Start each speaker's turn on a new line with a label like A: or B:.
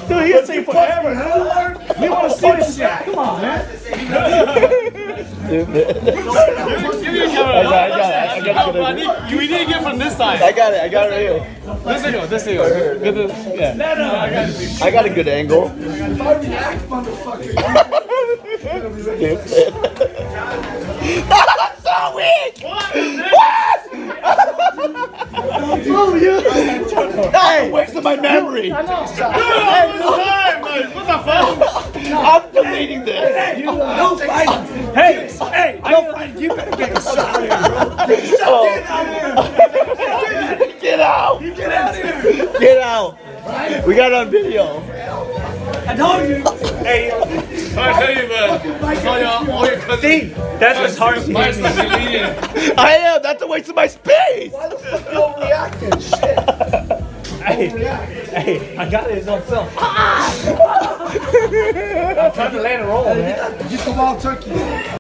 A: Dude, he can sing forever. We want to see this shit. Come on, man.
B: We need to get from this side.
C: I got it right here.
B: This angle.
C: I got a good angle.
D: If I react, motherfucker.
C: That's so weak! Hey, wasting my memory.
B: What the fuck?
C: I'm deleting this.
D: No fight.
A: Hey, no fight. You better get a shot here, bro.
C: Get out!
D: Get out of here.
C: Get out! We got it on video.
D: I told you.
A: Hey,
B: I tell you, man. All your cousins.
A: Steve, that's what's hard to hear.
C: I am. That's a waste of my space.
D: Why the fuck you overreacting? Shit.
A: Hey, I got it. It's on film. I'm trying to land a roll, man.
D: Get the wild turkey.